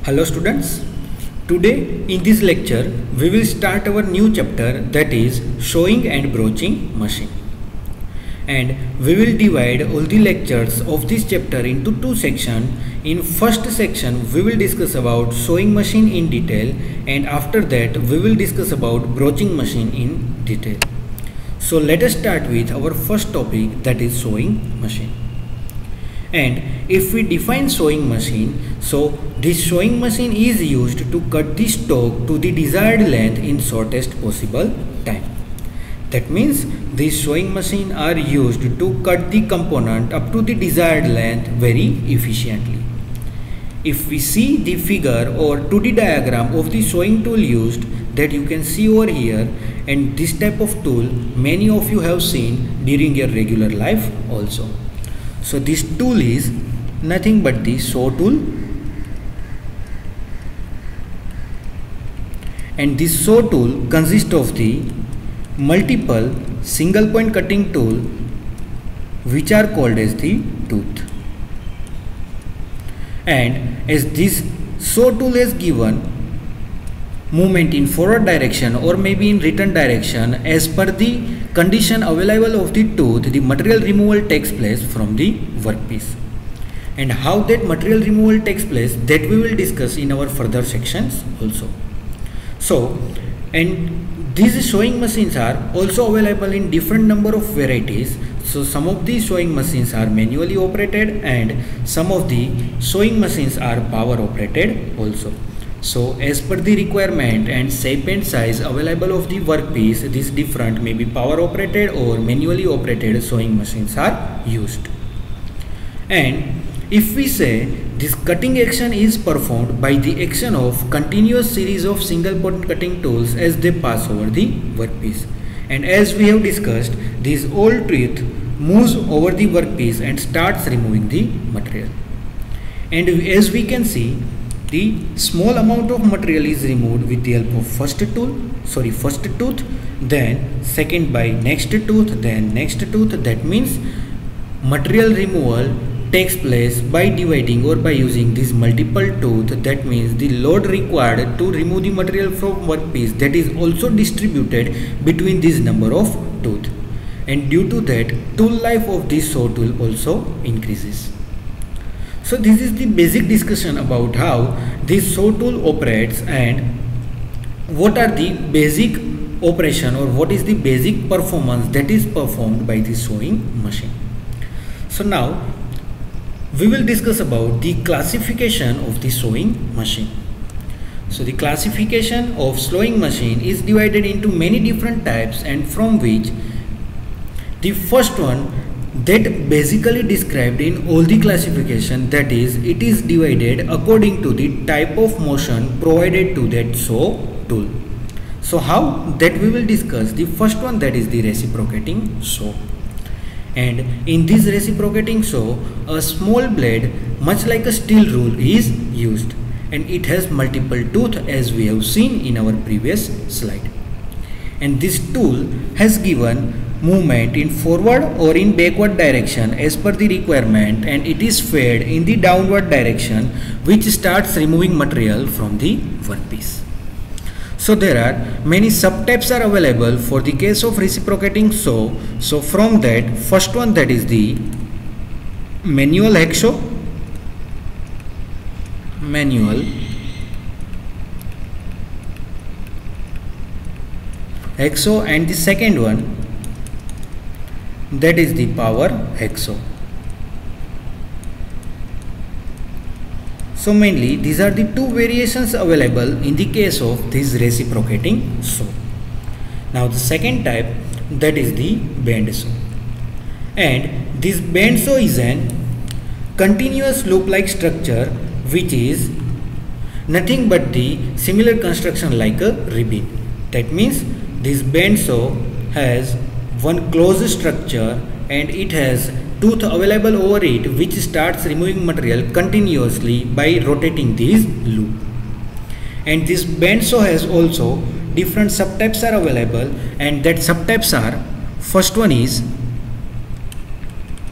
Hello students, today in this lecture we will start our new chapter, that is sewing and broaching machine, and we will divide all the lectures of this chapter into two sections. In first section we will discuss about sewing machine in detail, and after that we will discuss about broaching machine in detail. So let us start with our first topic, that is sewing machine. And if we define sewing machine, so this sewing machine is used to cut the stock to the desired length in shortest possible time. That means these sewing machines are used to cut the component up to the desired length very efficiently. If we see the figure or 2D diagram of the sewing tool used, that you can see over here, and this type of tool many of you have seen during your regular life also. So this tool is nothing but the sew tool, and this sew tool consists of the multiple single point cutting tool which are called as the tooth. And as this sew tool is given movement in forward direction or maybe in return direction, as per the condition available of the tooth, the material removal takes place from the workpiece. And how that material removal takes place, that we will discuss in our further sections also. So, and these sewing machines are also available in different number of varieties. So some of these sewing machines are manually operated and some of the sewing machines are power operated also. So as per the requirement and shape and size available of the workpiece, these different maybe power operated or manually operated sewing machines are used. And if we say this cutting action is performed by the action of continuous series of single point cutting tools as they pass over the workpiece. And as we have discussed, this old tooth moves over the workpiece and starts removing the material. And as we can see, the small amount of material is removed with the help of first tooth, then second by next tooth, then next tooth. That means material removal takes place by dividing or by using this multiple tooth. That means the load required to remove the material from workpiece, that is also distributed between this number of tooth, and due to that tool life of this sew tool also increases. So this is the basic discussion about how this sew tool operates and what are the basic operation or what is the basic performance that is performed by the sewing machine. So now we will discuss about the classification of the sewing machine. So the classification of sewing machine is divided into many different types, and from which the first one that basically described in all the classification, that is, it is divided according to the type of motion provided to that sew tool. So how that we will discuss. The first one, that is the reciprocating sew. And in this reciprocating sew, a small blade much like a steel rule is used, and it has multiple tooth as we have seen in our previous slide. And this tool has given movement in forward or in backward direction as per the requirement, and it is fed in the downward direction, which starts removing material from the workpiece. So there are many subtypes are available for the case of reciprocating sew. So from that, first one, that is the manual hacksaw, and the second one, that is the power hacksaw. So mainly these are the two variations available in the case of this reciprocating sew. Now the second type, that is the bend saw, and this bend saw is an continuous loop like structure which is nothing but the similar construction like a ribbon. That means this bend saw has one closed structure and it has tooth available over it which starts removing material continuously by rotating this loop. And this bend saw has also different subtypes are available, and that subtypes are, first one is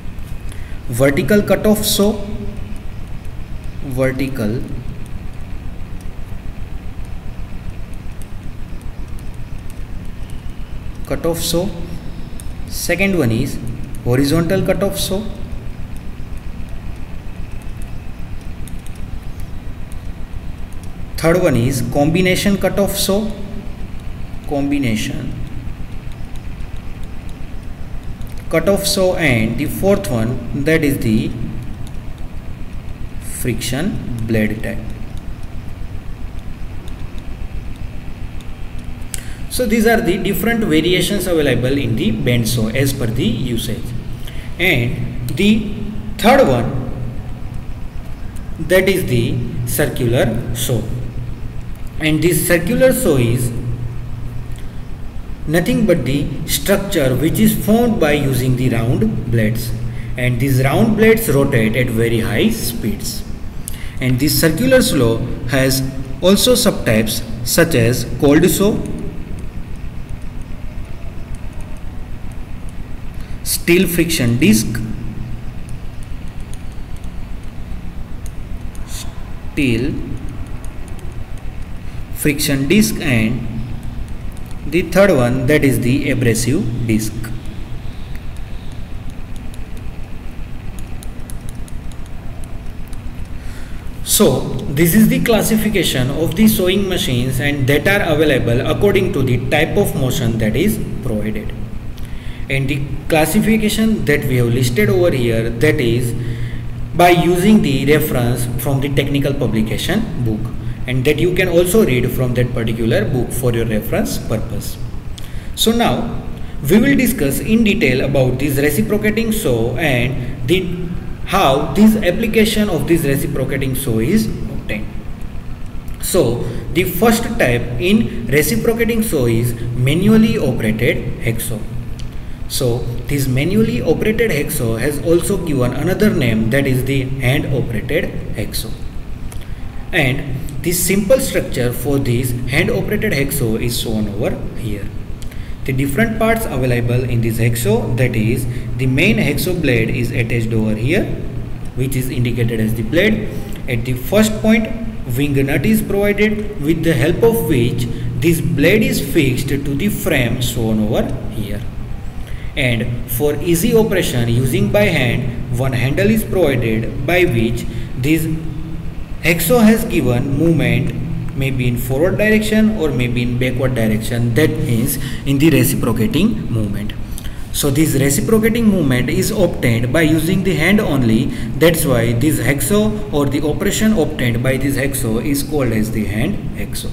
vertical cutoff saw, vertical cut-off saw. Second one is horizontal cut-off saw. Third one is combination cut-off saw. Combination cut-off saw. And the fourth one, that is the friction blade type. So these are the different variations available in the bend saw as per the usage. And the third one, that is the circular saw. And this circular saw is nothing but the structure which is formed by using the round blades, and these round blades rotate at very high speeds. And this circular saw has also subtypes such as cold saw, steel friction disc, steel friction disc, and the third one, that is the abrasive disc. So this is the classification of the sewing machines, and that are available according to the type of motion that is provided. And the classification that we have listed over here, that is by using the reference from the technical publication book, and that you can also read from that particular book for your reference purpose. So now we will discuss in detail about this reciprocating saw and how this application of this reciprocating saw is obtained. So the first type in reciprocating saw is manually operated hacksaw. So this manually operated hacksaw has also given another name, that is the hand operated hacksaw. And the simple structure for this hand operated hacksaw is shown over here. The different parts available in this hacksaw, that is the main hacksaw blade is attached over here, which is indicated as the blade. At the first point, wing nut is provided, with the help of which this blade is fixed to the frame shown over here. And for easy operation using by hand, one handle is provided by which this hacksaw has given movement, maybe in forward direction or maybe in backward direction, that means in the reciprocating movement. So this reciprocating movement is obtained by using the hand only. That's why this hacksaw or the operation obtained by this hacksaw is called as the hand hacksaw.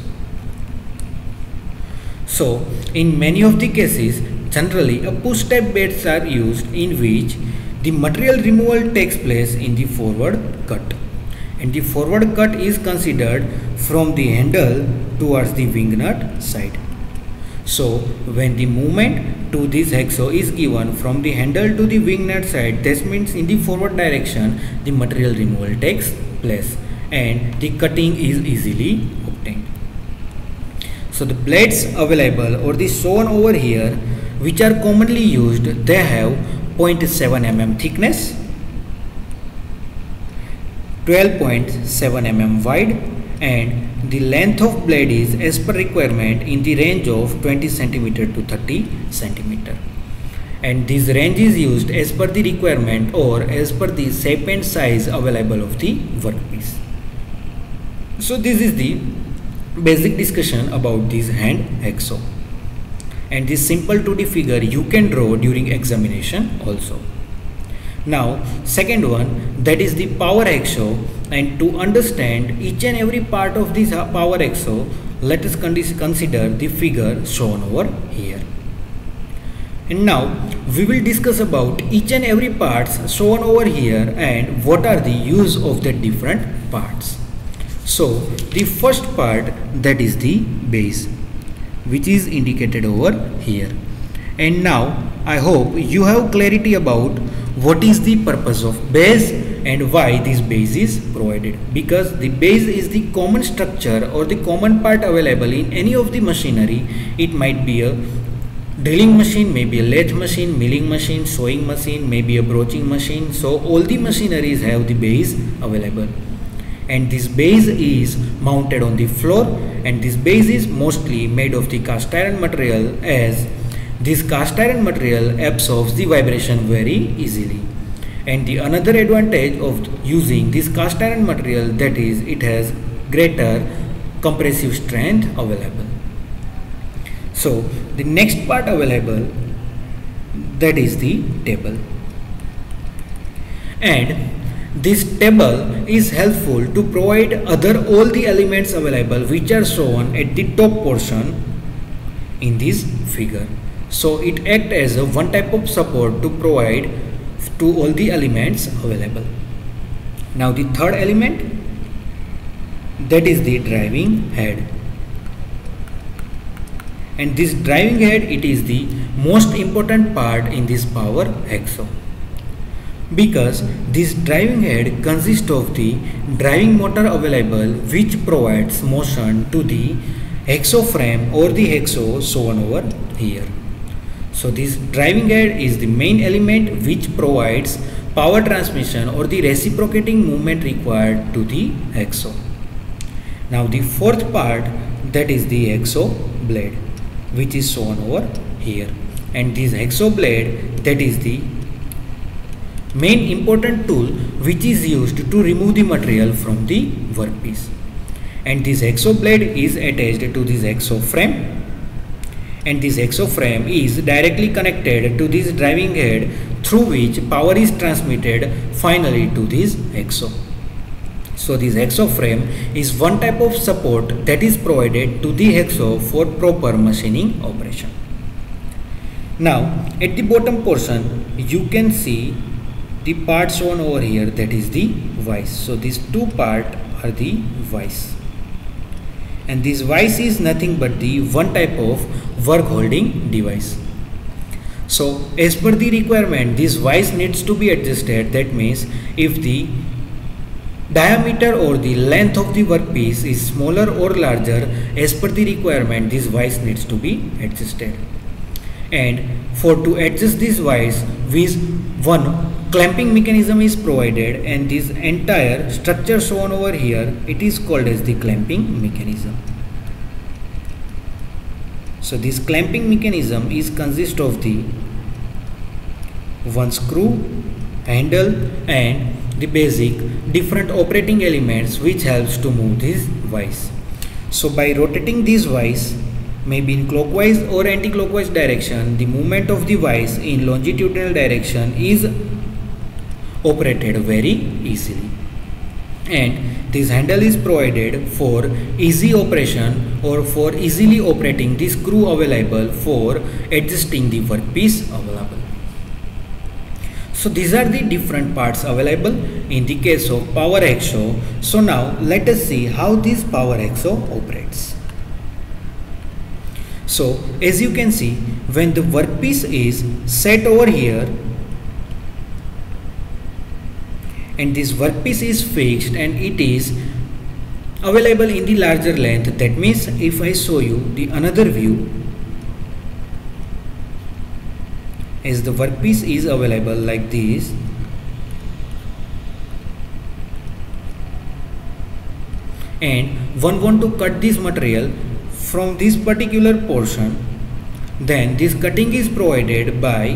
So in many of the cases, generally a push type blades are used, in which the material removal takes place in the forward cut. And the forward cut is considered from the handle towards the wing nut side. So when the movement to this hacksaw is given from the handle to the wing nut side, this means in the forward direction the material removal takes place and the cutting is easily obtained. So the blades available or the shown over here, which are commonly used, they have 0.7 mm thickness, 12.7 mm wide, and the length of blade is as per requirement in the range of 20 cm to 30 cm. And this range is used as per the requirement or as per the shape and size available of the workpiece. So this is the basic discussion about this hand hacksaw, and this simple 2D figure you can draw during examination also. Now second one, that is the power hacksaw, and to understand each and every part of this power hacksaw, let us consider the figure shown over here. And now we will discuss about each and every parts shown over here and what are the use of the different parts. So the first part, that is the base, which is indicated over here. And now I hope you have clarity about what is the purpose of base and why this base is provided, because the base is the common structure or the common part available in any of the machinery. It might be a drilling machine, maybe a lathe machine, milling machine, sewing machine, maybe a broaching machine. So all the machineries have the base available, and this base is mounted on the floor, and this base is mostly made of the cast iron material, as This cast iron material absorbs the vibration very easily. And the another advantage of using this cast iron material, that is, it has greater compressive strength available. So the next part available, that is the table. And this table is helpful to provide all the elements available which are shown at the top portion in this figure. So it acts as a one type of support to provide to all the elements available. Now the third element, that is the driving head. And this driving head, it is the most important part in this power hacksaw, because this driving head consists of the driving motor available which provides motion to the hacksaw frame or the hacksaw shown over here. So this driving head is the main element which provides power transmission or the reciprocating movement required to the hacksaw. Now the fourth part, that is the hacksaw blade, which is shown over here. And this hacksaw blade, that is the main important tool which is used to remove the material from the workpiece. And this hacksaw blade is attached to this hacksaw frame, and this hacksaw frame is directly connected to this driving head, through which power is transmitted finally to this hacksaw. So this hacksaw frame is one type of support that is provided to the hacksaw for proper machining operation. Now at the bottom portion you can see the part shown over here, that is the vise. So these two parts are the vise, and this vise is nothing but the one type of work holding device. So as per the requirement, this vise needs to be adjusted. That means if the diameter or the length of the workpiece is smaller or larger, as per the requirement, this vise needs to be adjusted. And to adjust this vise, with one clamping mechanism is provided, and this entire structure shown over here, it is called as the clamping mechanism. So this clamping mechanism is consist of the one screw, handle, and the basic different operating elements which helps to move this vise. So by rotating this vise, maybe in clockwise or anti-clockwise direction, the movement of the vise in longitudinal direction is operated very easily. And this handle is provided for easy operation or for easily operating the screw available for adjusting the workpiece available. So these are the different parts available in the case of power hacksaw. So now let us see how this power hacksaw operates. So as you can see, when the workpiece is set over here and this workpiece is fixed and it is available in the larger length, that means if I show you the another view, as the workpiece is available like this, and one want to cut this material from this particular portion, then this cutting is provided by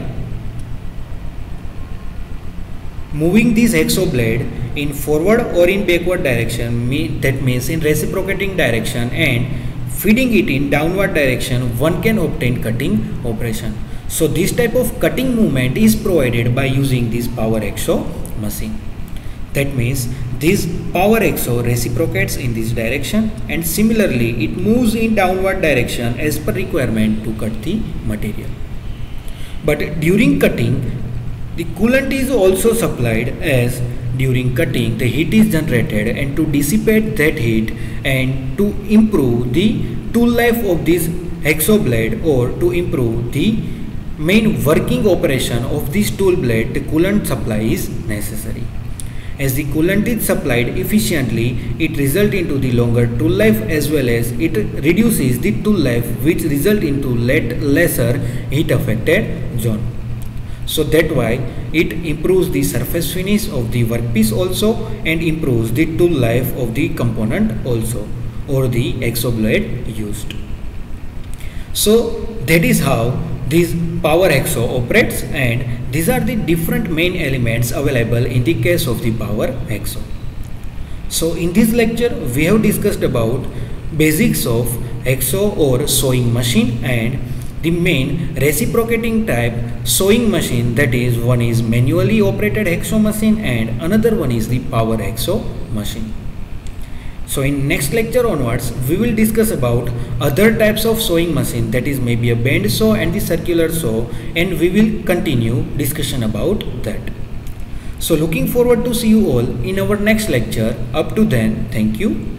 moving this hacksaw blade in forward or in backward direction, that means in reciprocating direction, and feeding it in downward direction, one can obtain cutting operation. So this type of cutting movement is provided by using this power hacksaw machine. That means this power hacksaw reciprocates in this direction, and similarly it moves in downward direction as per requirement to cut the material. But during cutting, the coolant is also supplied, as during cutting the heat is generated, and to dissipate that heat and to improve the tool life of this hacksaw blade, or to improve the main working operation of this tool blade, the coolant supply is necessary. As the coolant is supplied efficiently, it results into the longer tool life, as well as it reduces the tool life, which result into lesser heat affected zone. So that why it improves the surface finish of the workpiece also, and improves the tool life of the component also, or the hacksaw blade used. So that is how this power hacksaw operates, and these are the different main elements available in the case of the power hacksaw. So in this lecture we have discussed about basics of hacksaw or sewing machine and the main reciprocating type sewing machine, that is, one is manually operated hacksaw machine and another one is the power hacksaw machine. So in next lecture onwards we will discuss about other types of sewing machine, that is maybe a bend saw and the circular saw, and we will continue discussion about that. So looking forward to see you all in our next lecture. Up to then, thank you.